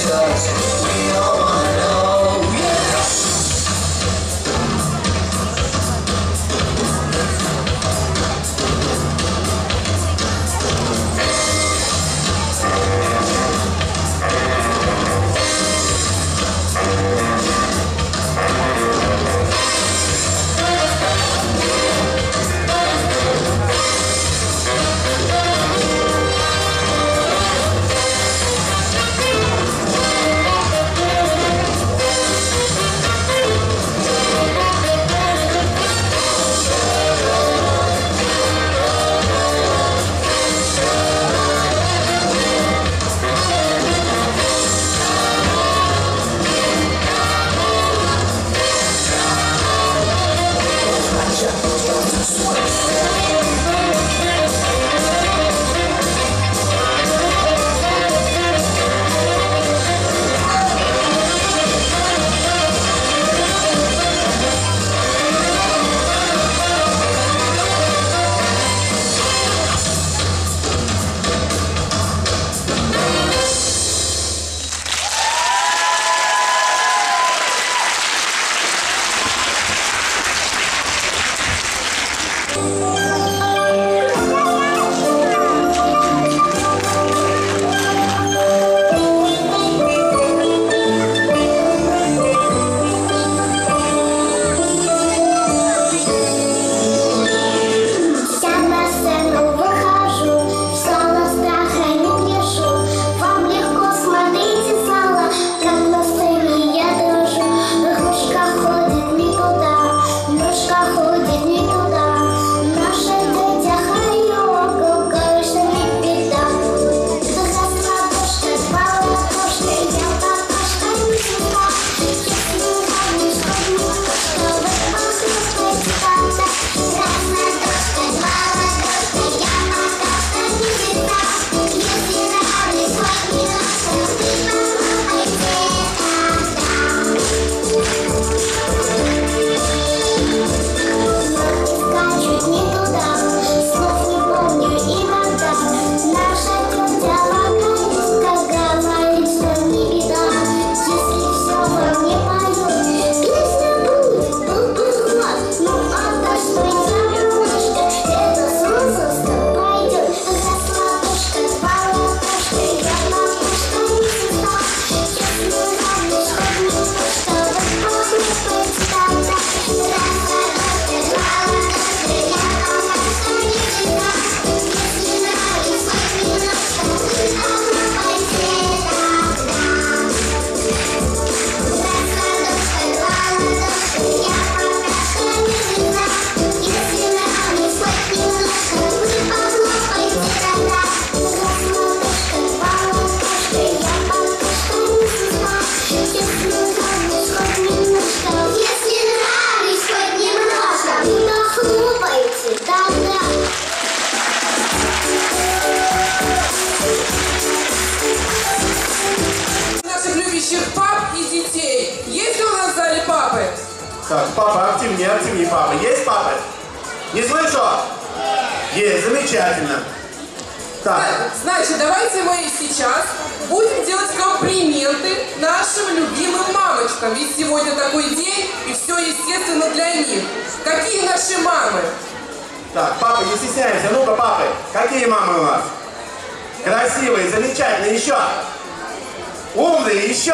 Так, папа, активнее, папа. Есть папа? Не слышу? Есть, замечательно. Так. Значит, давайте мы сейчас будем делать комплименты нашим любимым мамочкам. Ведь сегодня такой день, и все, естественно, для них. Какие наши мамы? Так, папа, не стесняйся. Ну-ка, папы, какие мамы у нас? Красивые, замечательные, еще. Умные, еще.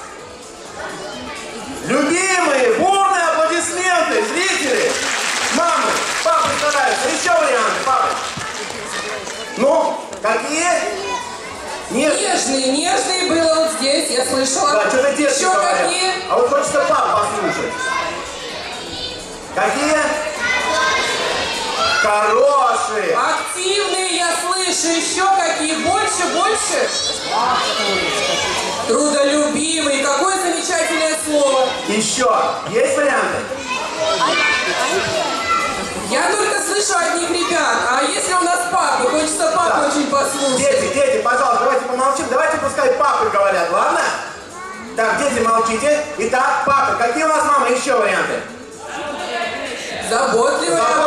Любимые, бурные аплодисменты, зрители. Мамы, папы стараются. Еще варианты, папы. Ну, какие? Нежные, нежные было вот здесь, я слышала. Да, что-то детки еще говорят. какие? А вот хочется пап послушать. Какие? Хорошие. Активные, я слышу. Еще какие? Больше, больше? Трудолюбивые. Какое замечательное слово. Еще. Есть варианты? Я только слышу одних ребят. А если у нас папы? Хочется папы очень послушать. Дети, пожалуйста, давайте помолчим. Давайте пускай папы говорят, ладно? Так, дети, молчите. Итак, папы, какие у нас мамы? Еще варианты?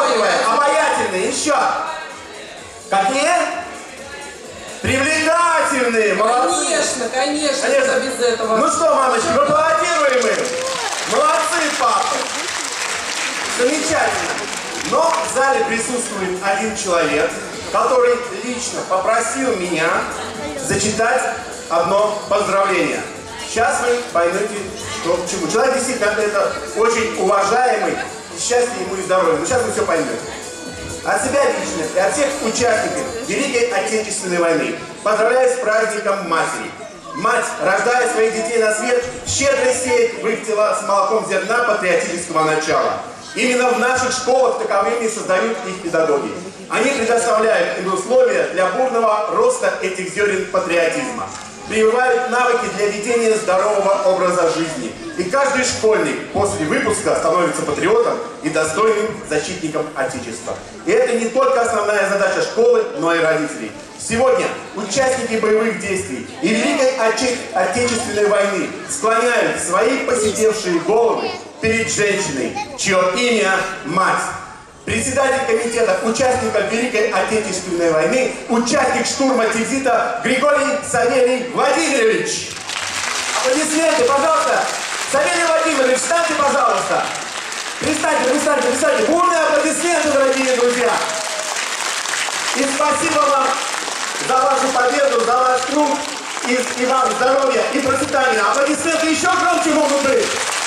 Заботливая. Обаятельные. Еще. Какие? Привлекательные. требовательные, молодцы. Конечно, куда без этого. Ну что, мамочки, вы аплодируем им. Молодцы, папа. Замечательно. Но в зале присутствует один человек, который лично попросил меня зачитать одно поздравление. Сейчас вы поймете, что к чему. Человек действительно это очень уважаемый, счастья ему и здоровья. Но сейчас вы все поймете. От себя лично и от всех участников Великой Отечественной войны поздравляю с праздником Матери. Мать, рождая своих детей на свет, щедро сеет в их тела с молоком зерна патриотического начала. Именно в наших школах таковыми создают их педагоги. Они предоставляют им условия для бурного роста этих зерен патриотизма. Прививают навыки для ведения здорового образа жизни. И каждый школьник после выпуска становится патриотом и достойным защитником Отечества. И это не только основная задача школы, но и родителей. Сегодня участники боевых действий и Великой Отечественной войны склоняют свои посидевшие головы перед женщиной, чье имя мать. Председатель комитета участников Великой Отечественной войны, участник штурма Тильзита Григорий Савелий Владимирович. Аплодисменты, пожалуйста. Савелий Владимирович, встаньте, пожалуйста. Пристаньте. Бурные аплодисменты, дорогие друзья. И спасибо вам за вашу победу, за ваш труд. И вам здоровья и процветания. Аплодисменты еще громче могут быть.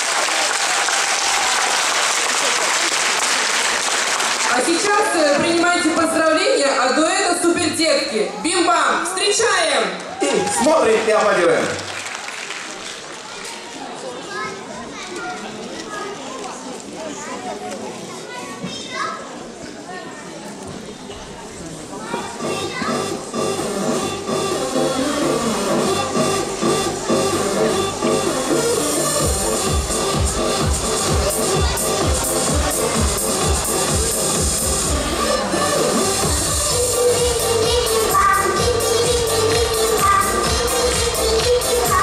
А сейчас принимайте поздравления от дуэта «Супердетки». Бим-бам! Встречаем! И смотрим и аплодируем. Thank you.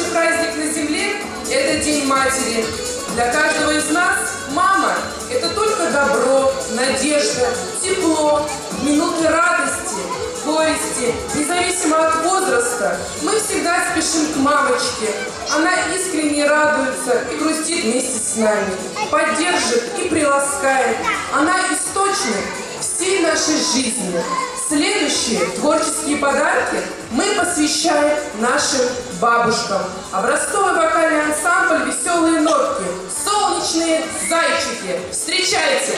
Самый праздник на земле – это День матери. Для каждого из нас мама – это только добро, надежда, тепло, минуты радости, горести, независимо от возраста. Мы всегда спешим к мамочке. Она искренне радуется и грустит вместе с нами, поддержит и приласкает. Она источник всей нашей жизни. Следующие творческие подарки мы посвящаем нашим бабушкам. Образцовый вокальный ансамбль «Веселые нотки», «Солнечные зайчики». Встречайте!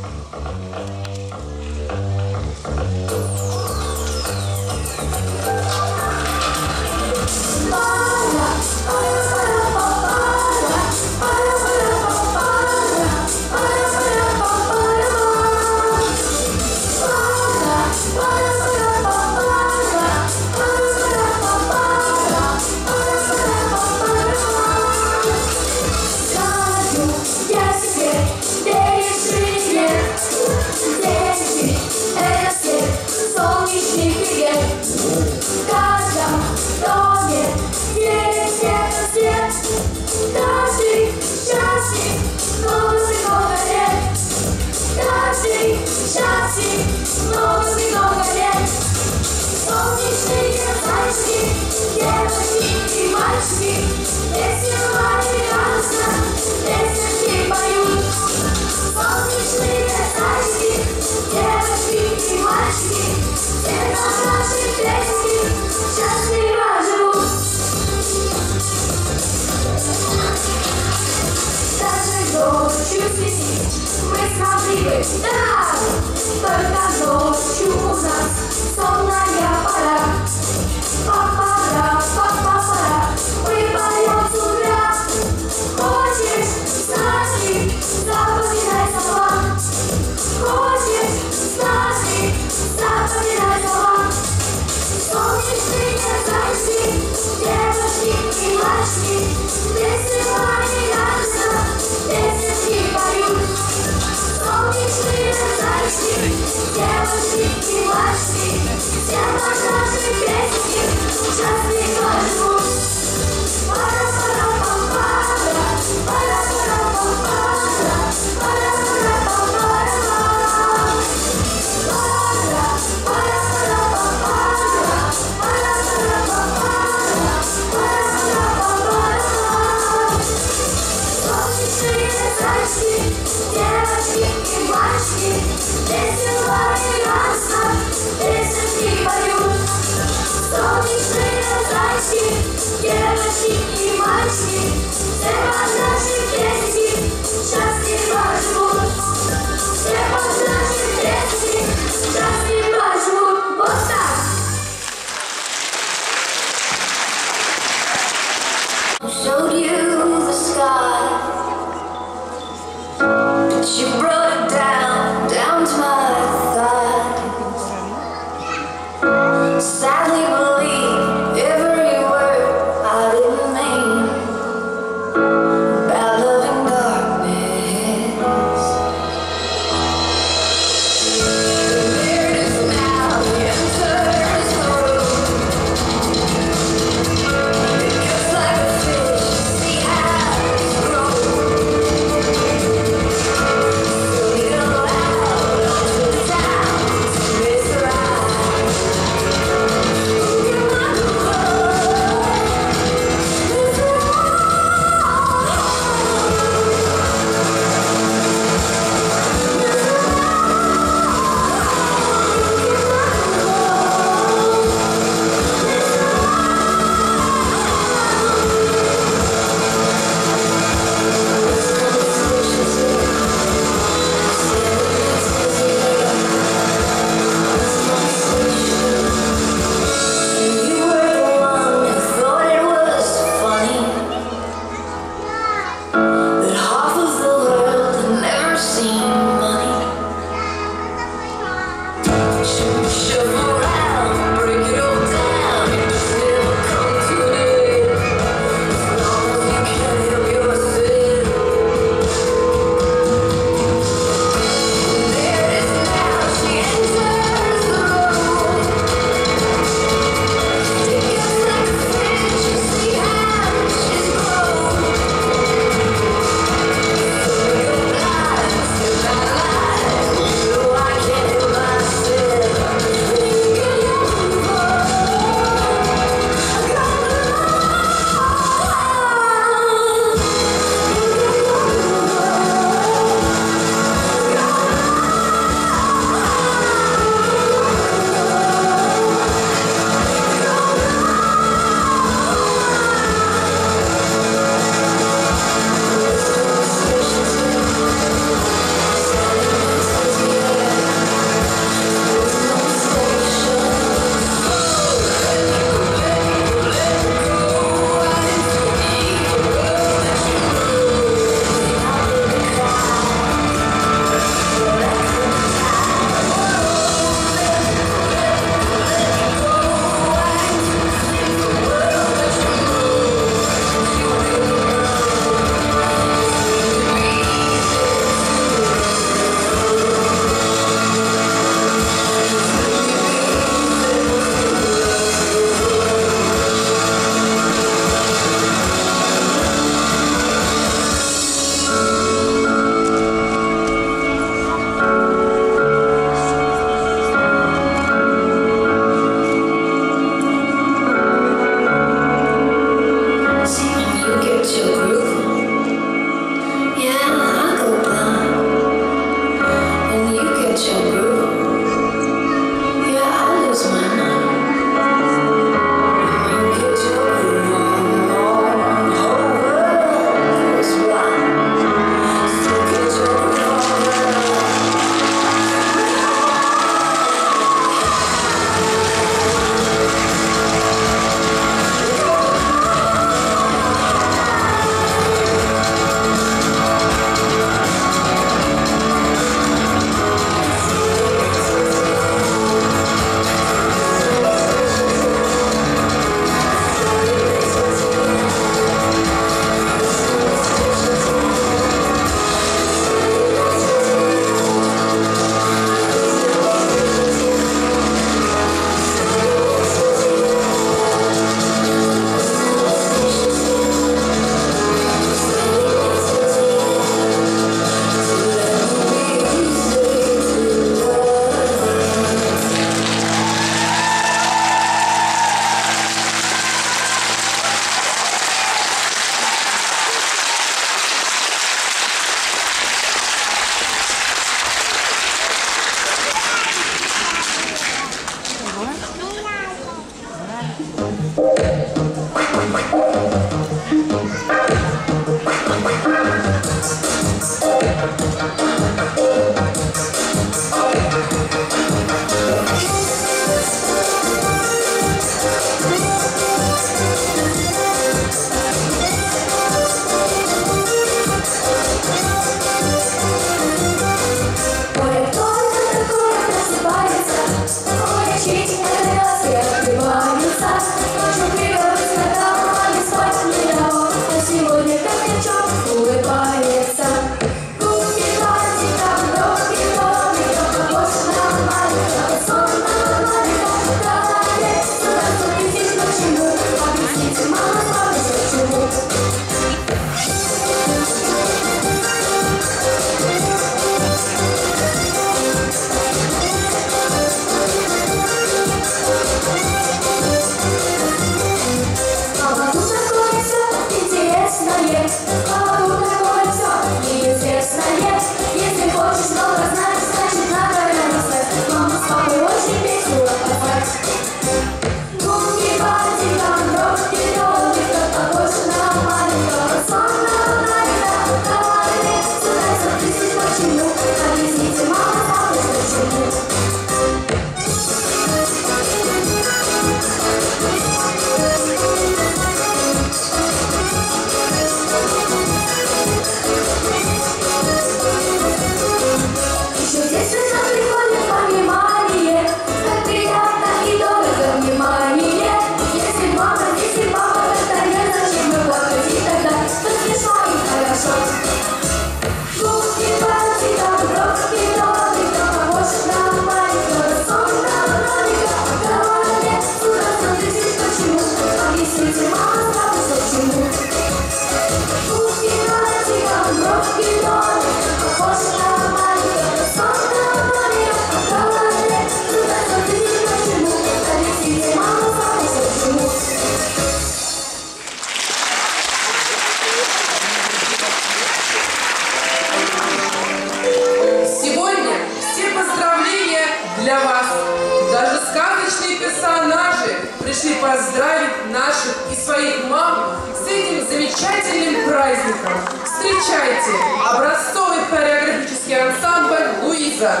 замечательным праздником. Встречайте образцовый хореографический ансамбль «Луиза».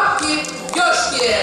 Бабки-ешки.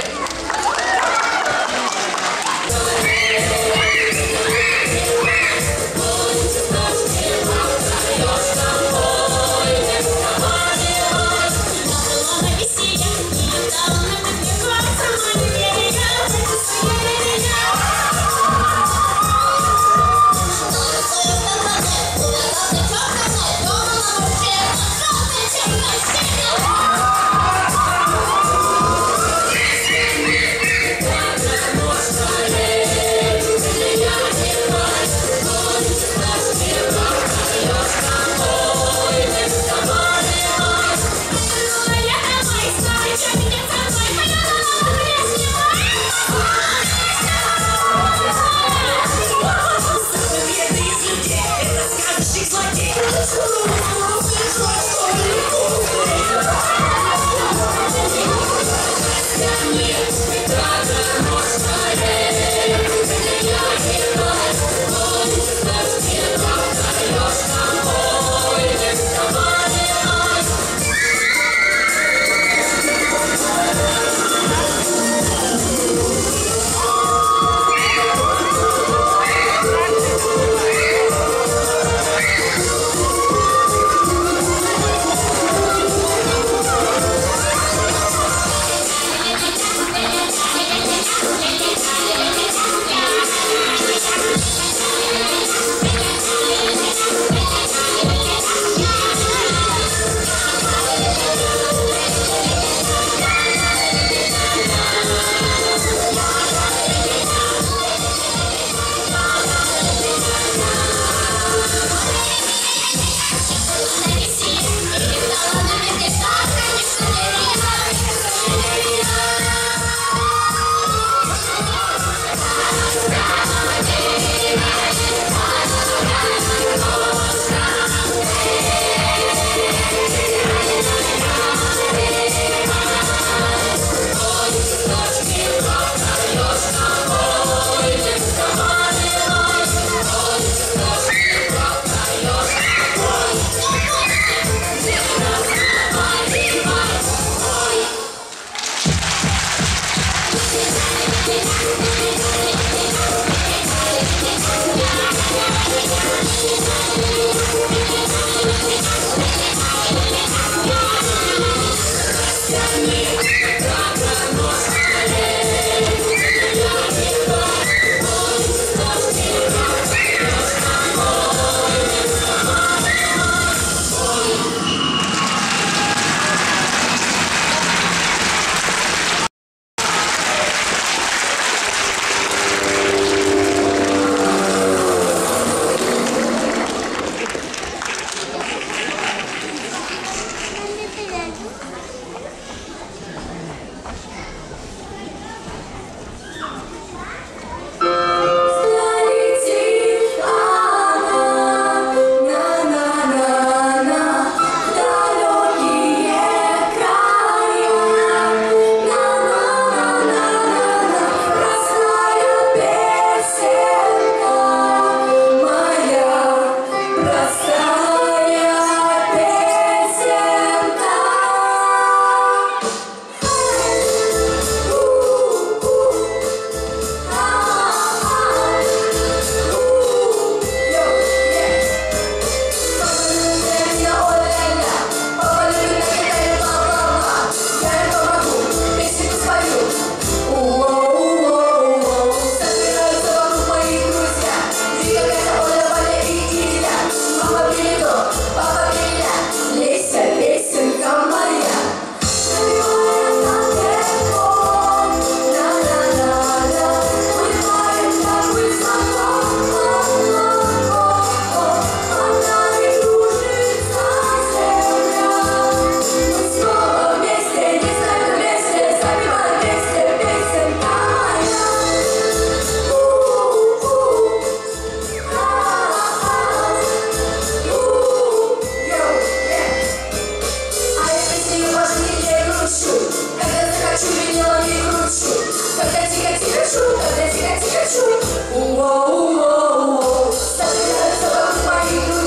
Собираются вокруг моей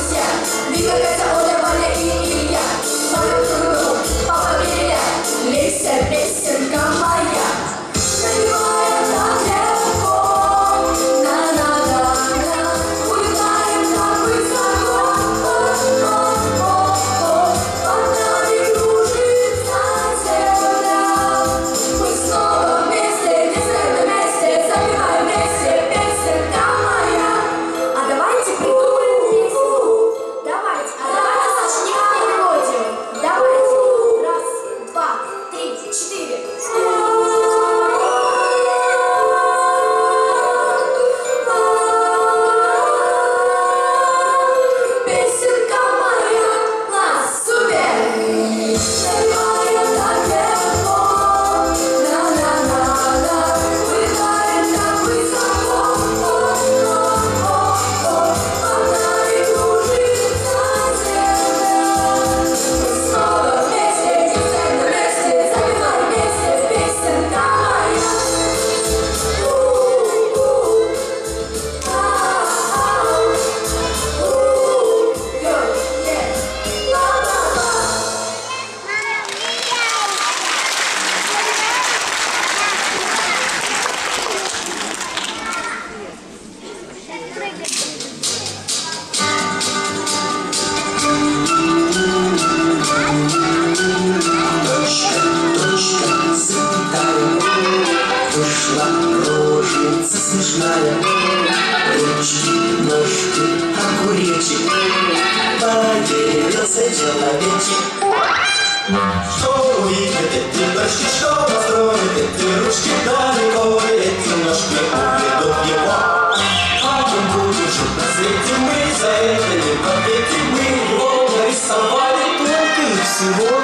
Что увидят эти дочки, что построят эти ручки, далеко эти ножки уведут его. Как он будет жить на свете, мы за это не в ответе, мы его нарисовали только и всего.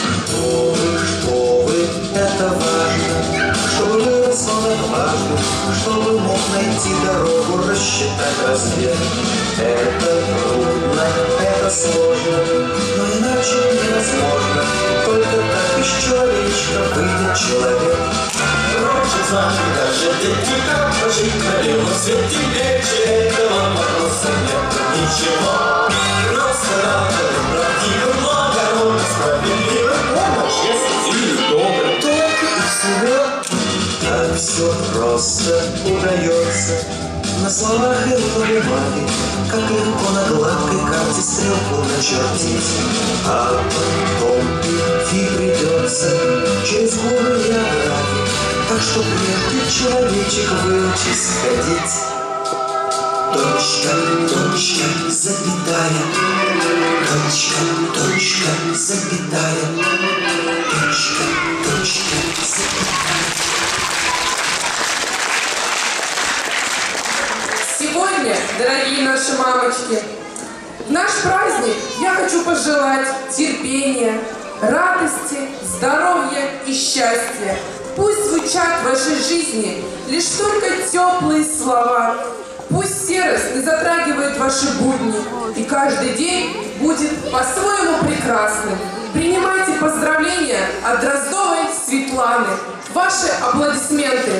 Что вы, это важно, чтобы вырос он отважно, чтобы мог найти дорогу, рассчитать размер. Это трудно, это сложно, но иначе невозможно. Только так из человечка выйдет человек. Раньше знали даже дети, как прожить на белом свете. Легче этого вопроса нет ничего. Просто надо быть правдивым, благородным, справедливым, честным и добрым. Только и всего. Так все просто удается на словах и на бумаге, как легко на гладкой карте стрелку начертить. А потом идти придется через горы и овраги, так что прежде человечек выучись ходить. Точка, точка, запятая, точка, точка, запятая, точка, точка, запятая. Сегодня, дорогие наши мамочки, в наш праздник я хочу пожелать терпения, радости, здоровья и счастья. Пусть звучат в вашей жизни лишь только теплые слова. Пусть серость не затрагивает ваши будни, и каждый день будет по-своему прекрасным. Принимайте поздравления от Дроздовой Светланы. Ваши аплодисменты.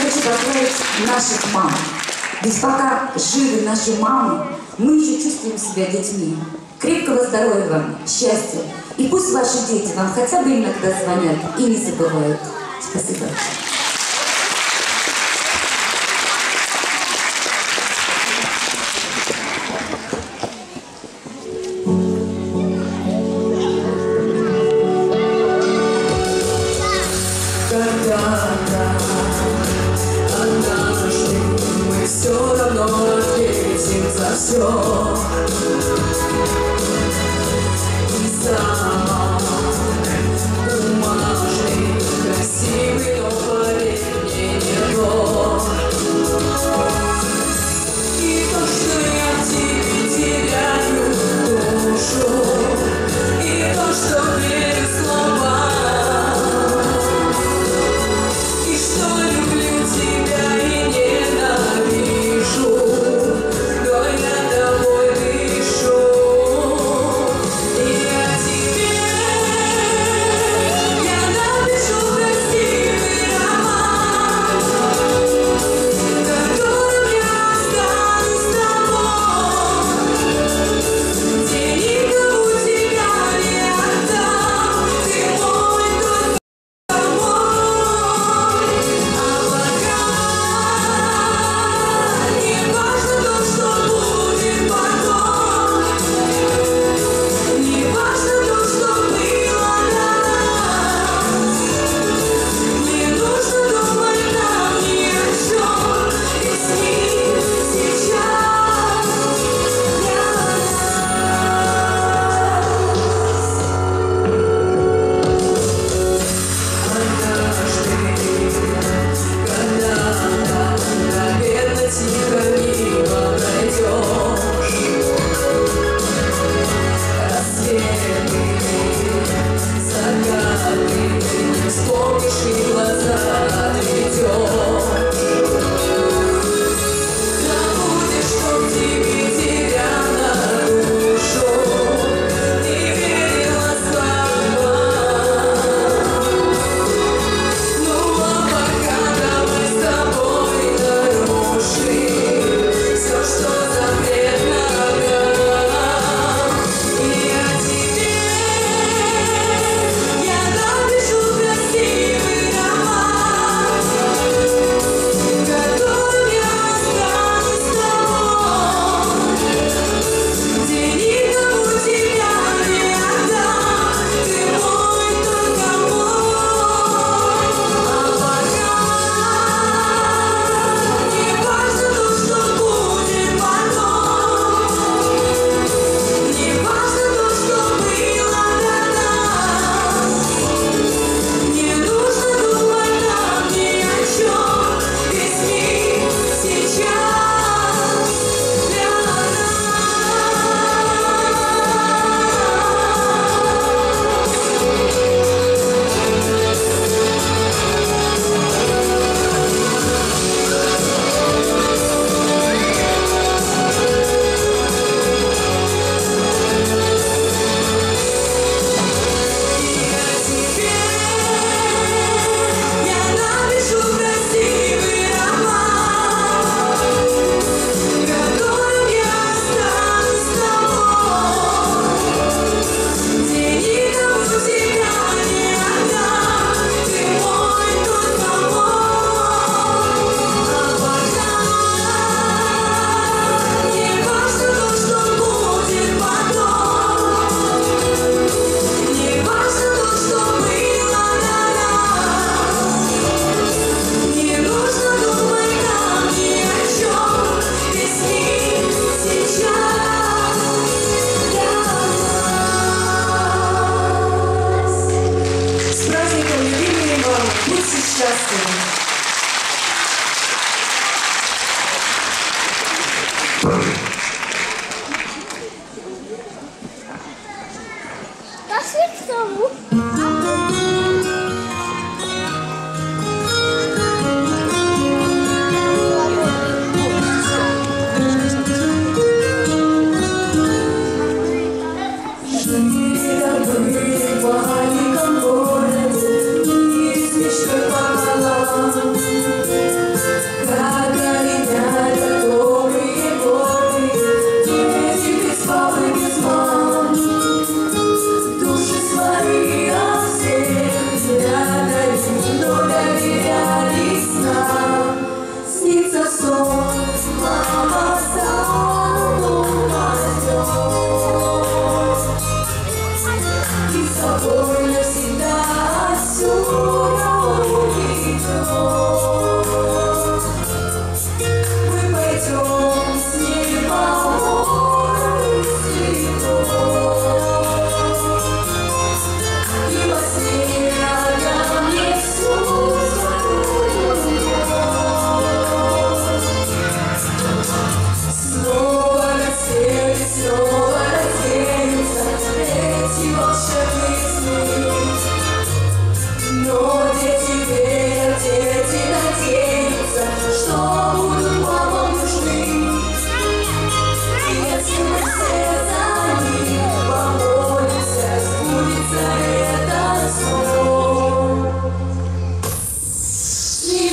хочу поздравить наших мам. Ведь пока живы наши мамы, мы еще чувствуем себя детьми. Крепкого здоровья вам, счастья. И пусть ваши дети вам хотя бы иногда звонят и не забывают. Спасибо. Однажды мы все равно ответим за все. И сам бумажный, красивый, но поверь мне не то. И то, что я в тебе теряю душу, и то, что верю слова.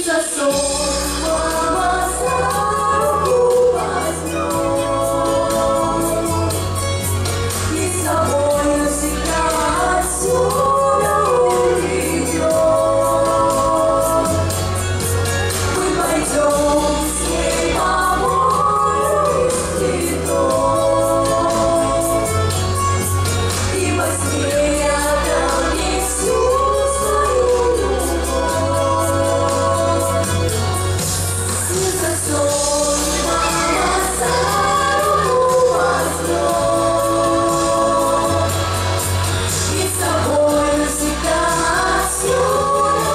Снится сон, мама за руку возьмет, и с собой навсегда отсюда уведет. Мы пойдем с ней по морю и цветов, и во сне я дам ей всю свою любовь. Снится сон, мама за руку возьмет, и с собой навсегда отсюда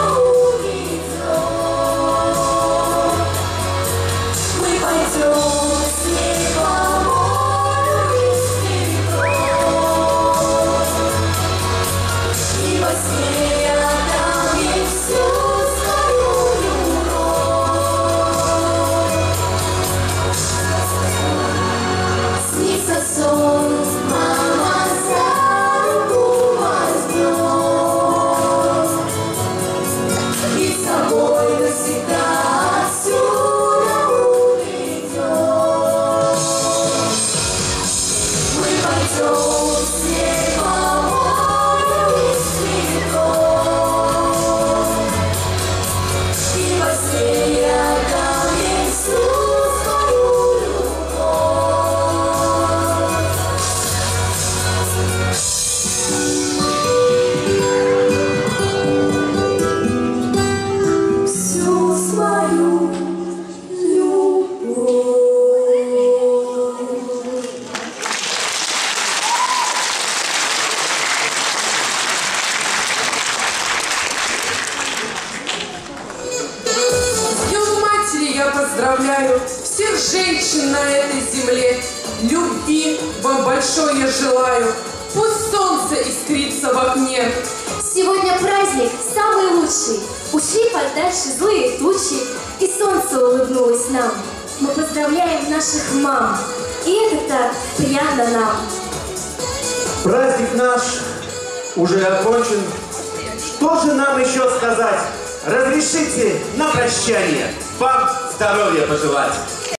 уведет. Мы пойдем с ней по морю и цветов, и во сне я дам ей всю свою любовь. Снится сон, мама за руку возьмет, и с собой навсегда отсюда уведет. Мы пойдем с ней по морю из цветов, и во сне я дам ей всю свою любовь. Всю свою любовь. С Днем Матери я поздравляю всех женщин на этой земле. Любви вам большое желаю. Пусть солнце искрится в окне. Сегодня праздник самый лучший. Ушли подальше злые тучи, и солнце улыбнулось нам. Мы поздравляем наших мам, и это так приятно нам. Праздник наш уже окончен. Что же нам еще сказать? Разрешите на прощание вам здоровья пожелать.